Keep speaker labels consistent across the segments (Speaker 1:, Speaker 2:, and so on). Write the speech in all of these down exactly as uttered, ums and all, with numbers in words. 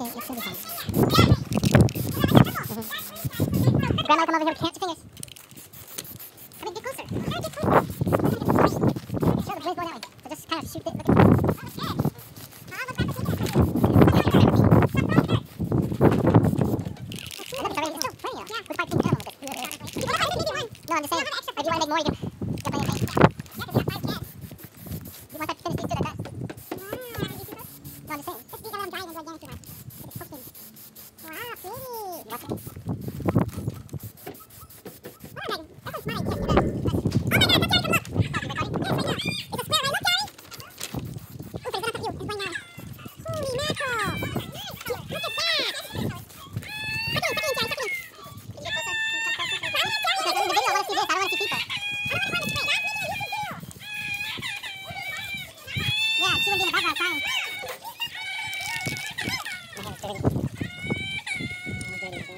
Speaker 1: Okay, it's gonna be fine. Mm-hmm. Grandma, come over here. Catch your fingers. Come in, get closer. Get closer. Show the blade going that way. So just kind of shoot it. Look at it. No, I'm just saying, if you want to make more, you can jump on your face. You want that to finish these two that does. No, I'm just saying. Just these are them dying and going down too much. It's cooking. Wow, pretty. You want it? Oh, Megan, that was mine. Yes, it does. Oh my God, that's Jerry, come look. Oh, you recording? Yes, right now. It's a square, right? Look, Jerry. Oh, but it's gonna cut you. It's right now. Holy mackerel. Look at that. Suck it in, suck it in, Jerry, suck it in. Can you get closer? Can you come closer? Okay, so in the video, I want to see this. I don't want to see people. Yeah, she wouldn't be in the background crying. My hair is dirty. I'm dirty, dirty.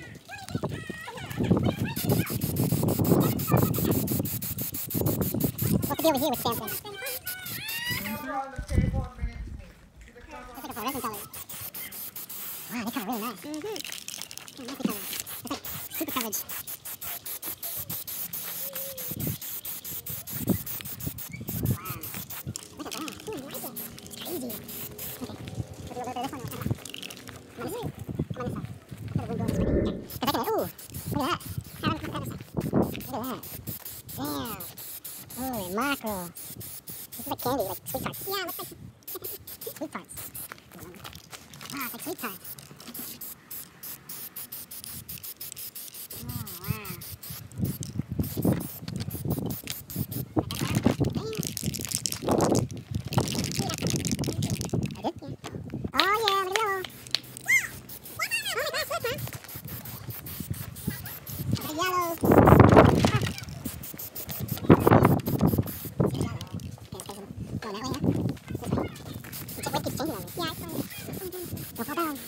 Speaker 1: What's the deal over here with Samson? Let's look for resin colors. Wow, they color really nice. Mm-hmm. Oh, nice color. It's like super coverage. Mackerel. This is like candy, like sweet tarts. Yeah, it looks like sweet tarts. Wow, it's like sweet tarts. Oh, wow. I did? Yeah. Oh, yeah, look at yellow. Oh my gosh, look, man. Look at yellow. Don't fall down.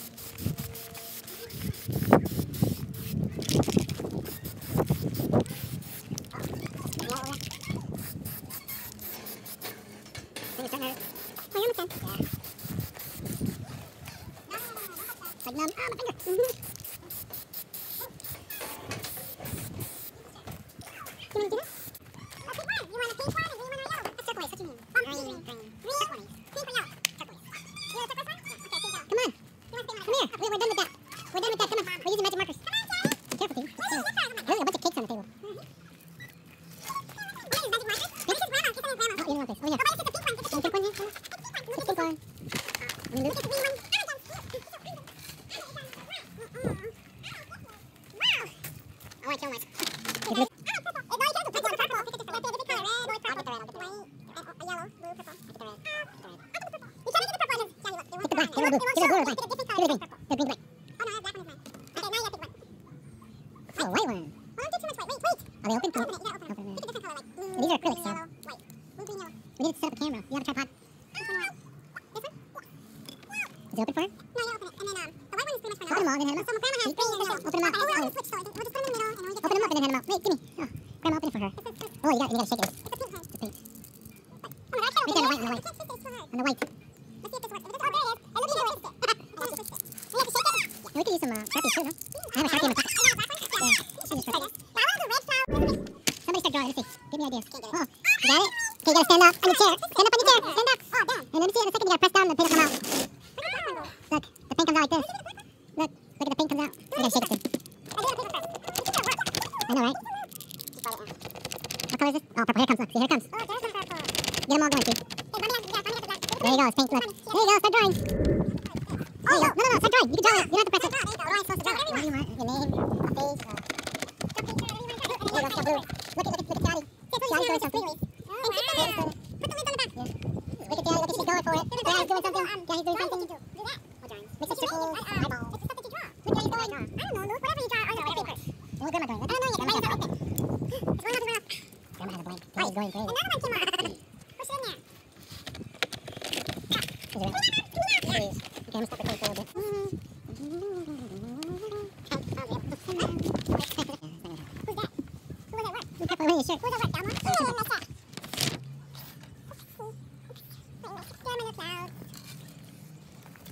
Speaker 1: Think it's hurt. Oh, you understand? Yeah. Like numb. Ah, my finger. Mm-hmm. You want to do that? Oh, pick one. You want a pink one, a green one, or a yellow? That's turquoise. What do you mean? Green, green. Green? Turquoise. Pink or yellow? Turquoise. You want a turquoise one? Yeah. Okay, pink yellow. Come on. Come here. We're, we're done with that. We're done with that. Come on. We're using magic markers. Come on, Jerry. Be careful, dude. There's a bunch of cakes on the table. Mm-hmm. What is magic markers? This is grandma. This is grandma. Oh, you don't want this. Oh, yeah. Oh, but it's just a pink one. Get the pink one here. Get the pink one. Let me look at the green one. Wow. I want to kill myself. It's like, oh, purple. No, you can't do purple. Purple. Pick a different color. Red or purple. I'll get the red. I'll get the red. A yellow, blue, purple. I'll get the red. I'll get the red. You can't get the purple. Just, Johnny, look. Get the black. Get the blue. Get the blue or black. Pick a different color. The green, black. Oh, no, that black one is mine. Okay, now you have to pick one. Oh, white one. Well, don't do too much white. Wait, wait. Are they open? Open it. You gotta open them. Pick a different color, like blue. These are acrylics, so. White. Blue, green, yellow. We need to set up a camera. You have a tripod? This one. This one? Is it open for her? No, you open it. And then, um, the white one is pretty much for now. Open them all and then hand them out. So, grandma has green in the middle. Open them up. Oh, we'll just switch, so we'll just put them in the middle, and we'll get open them up and then hand them out. Wait, give me. Oh, grandma, open it for her. Oh, you got you gotta shake it. It's a pink one. It's pink. Oh my God, I can't open it. Right there, on the white. On the white. On the white. Let's see if this works. Oh, there it is. It looks like it's it. I want to switch it. We have to shake it? Yeah, we could use some uh, Sharpies too, no? I have a Sharpie in my pocket. Oh, yeah, black one? Yeah. Yeah. That one's a red flower. Somebody start drawing. Let's see. Give me ideas. Oh, you got it? Okay, you gotta stand up on your chair. Stand up on your chair. Stand up. Oh, damn. And let me see in a second. You gotta press down and the paint will come out. Look, the paint comes out like this. Look, look at the paint comes out. I gotta shake it too. I know, right? What color is this? Oh, purple. Here it comes. Look, see, here it comes. Oh, there's some purple. Get them all going, too. There you go. It's pink. Look. There you go. Start drawing. There you go. No, no, no. Start drawing. You can draw it. You don't have to press it. What am I supposed to draw? What do you want? Your name, a face, uh... There you go. Start blue. Look at, look at, look at Daddy. Daddy's doing something. Oh, wow. Put the lids on the back. Yeah. Look at Daddy. Look at she's going for it. Daddy's doing something. Daddy's doing something. Do that. What drawings? Mix up circles, eyeballs. It's just something to draw. Look, Daddy's going. I don't know, Luke. Whatever you draw. Oh, no, paper. What grandma doing? I don't know yet. Grandma has open. It's going off the ground. Grandma has a blank. Daddy's going crazy. Another one came off. Push it in there. Is it right? Please. Okay, I'm gonna stop the tape a little bit. Who's that? Who was at work? Who's that work? Who's at work? Down one? Oh, what's that?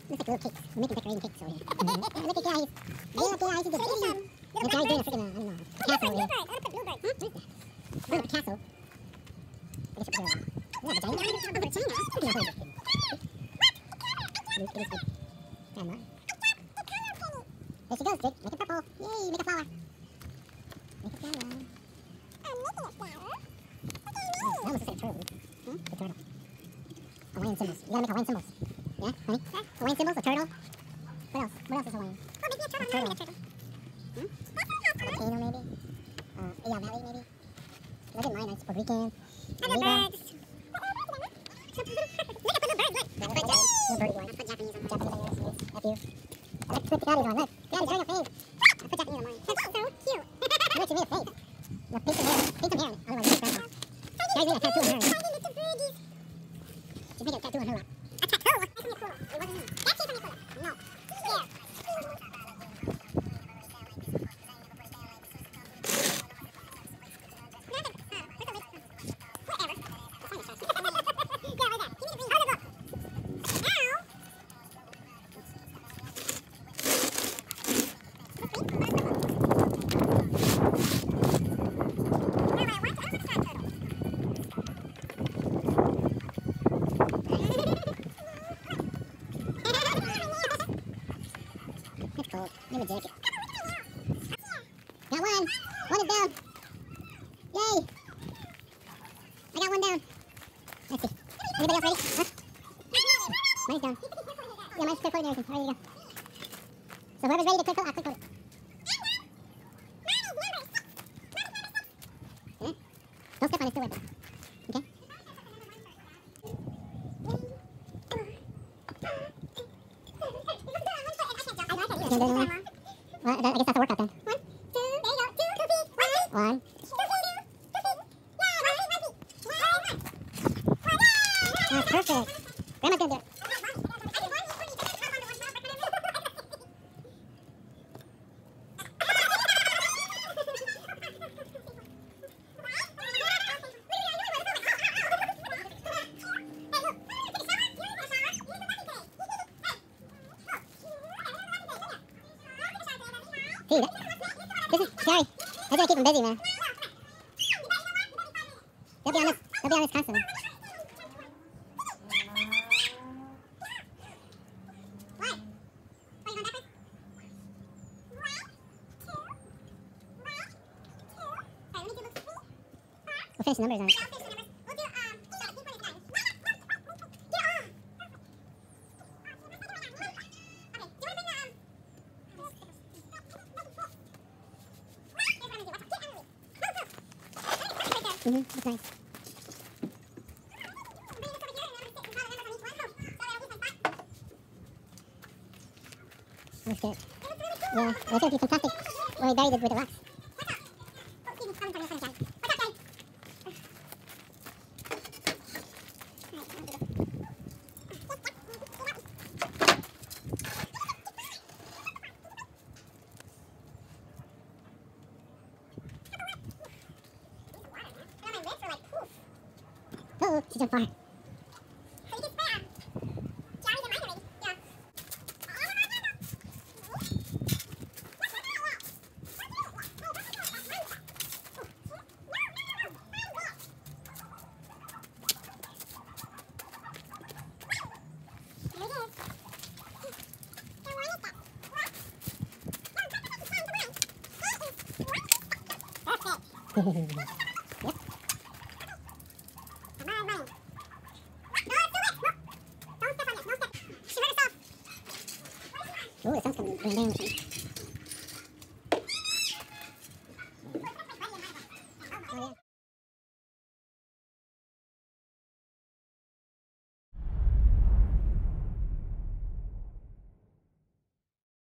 Speaker 1: Looks like little cakes. We're making decorating cakes over here. Mm-hmm. Look at guys. Look at guys. He's a baby. The guy's doing a freaking, I don't know, a castle over here. I want to put bluebird. What is that? Build a castle. I guess we'll put a... Yeah, vagina. I'll put a vagina. Look at that. Look at this good. Grandma. There she goes, Jake. Make it purple. Yay, make a flower. Make a flower. I'm making a flower. Oh, that almost looks like a turtle. Hmm? The turtle. Hawaiian symbols. You gotta make Hawaiian symbols. Yeah, honey? Huh? Hawaiian symbols, a turtle. What else? What else is Hawaiian? Oh, maybe a turtle. A turtle. A turtle. Hmm? Volcano, maybe? Uh, yeah, valley, maybe? Look at mine. It's Puerto Rican. Other birds. Look at the bird. Look. Little bird. Little birdie one. I'll put Japanese on mine. Japanese on yours. F you. I like to put the daddy's one. Look. Daddy's wearing a face. I'll put Japanese on mine. That's so cute. Look, she made a face. No, paint some hair. Paint some hair. Otherwise, you can't grandma. Daddy's made a tattoo on her. She's making a tattoo on her lap. A tattoo? That's from your culo. It wasn't me. That came from your culo. No. Yeah. Give a jacket. Got one. One is down. Yay. I got one down. Let's see. Anybody else ready? Huh? Mine's down. Yeah, mine's clear coated and everything. Ready to go. So whoever's ready to clear coat, I'll clear coat it. Yeah? Don't step on it, still wet. Okay? Well, I guess that's a workout then. One, two, there you go. Two, two feet. One. One. Two feet. Two feet. Yeah, one feet, one feet. One, one. That's perfect. Grandma's gonna do it. See, this is scary. That's gonna keep them busy, man. They'll be on this. They'll be on this constantly. We'll finish the numbers on it. Mm-hmm, that's nice. Looks good. Yeah, it's gonna be fantastic when we buried it with the rocks. Uh-oh, she's on fire. Yep. Oh, the sun's coming going down.